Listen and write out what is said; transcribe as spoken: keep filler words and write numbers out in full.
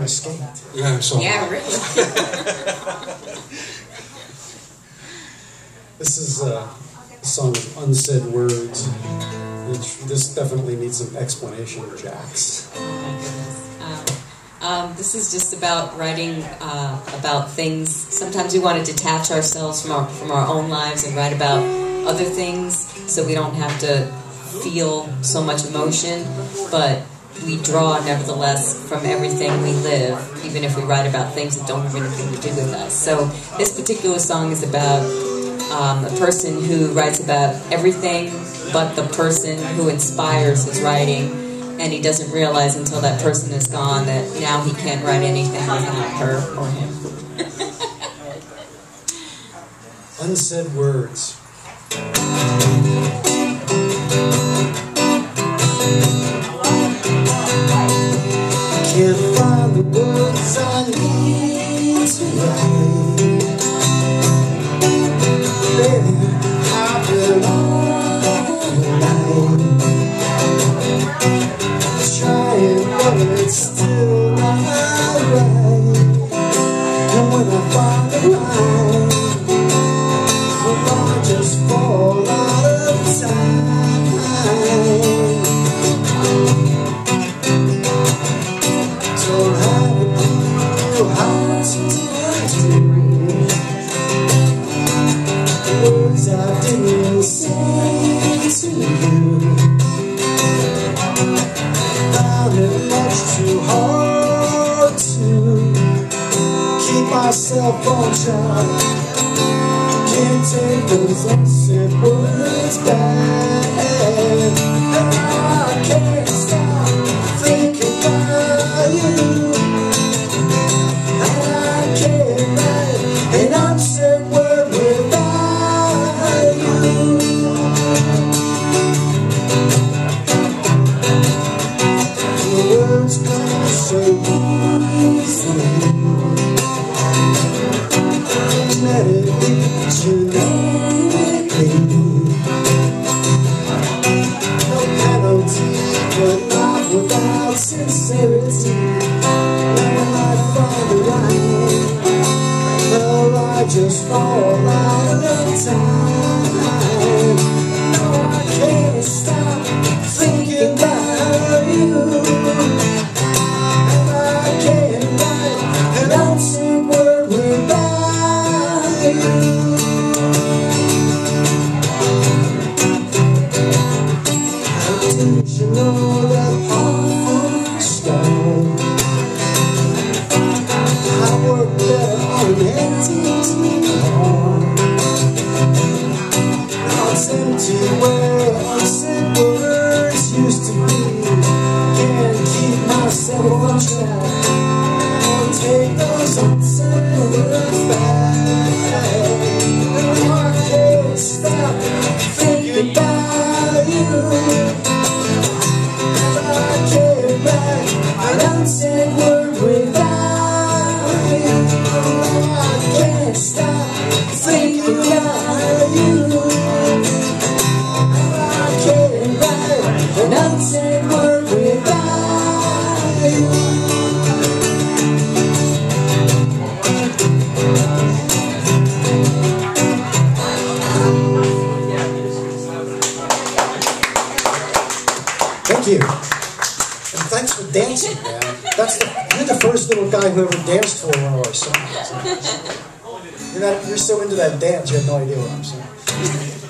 skate. Yeah, I saw Yeah, that. really. This is a song of unsaid words. Which, this definitely needs some explanation, Jax. Um, um, this is just about writing uh, about things. Sometimes we want to detach ourselves from our from our own lives and write about other things, so we don't have to feel so much emotion. But we draw, nevertheless, from everything we live, even if we write about things that don't have anything to do with us. So this particular song is about um, a person who writes about everything but the person who inspires his writing, and he doesn't realize until that person is gone that now he can't write anything without her or him. Unsaid words. Can't find the words I need to write. Baby, I've been all night trying, but it's still not right. And when I find the line, well, I just fall out of time. Don't have a clue how to do words I didn't say to you. Found it much too hard to keep myself on track. Can't take those unsaid words back. And I can't stop thinking about you. And I can't write an unsaid word without you. The words come so easily. Genetically, no penalty, but not without sincerity. When I find the line, well, I just fall out of time. No, I can't stop thinking about you, and I can't write an unsaid word without you. Didn't you know that all from the start I work better on an empty heart? Now it's empty where unsaid words used to be. Can't keep myself on track. Won't take those unsaid words back. And I can't stop thinking about you. An unsaid word without you. I can't stop thinking about you. I can't write an unsaid word without you. Thank you. And thanks for dancing, man. That's the, you're the first little guy who ever danced for one of our songs. You're, not, you're so into that dance, you have no idea what I'm saying.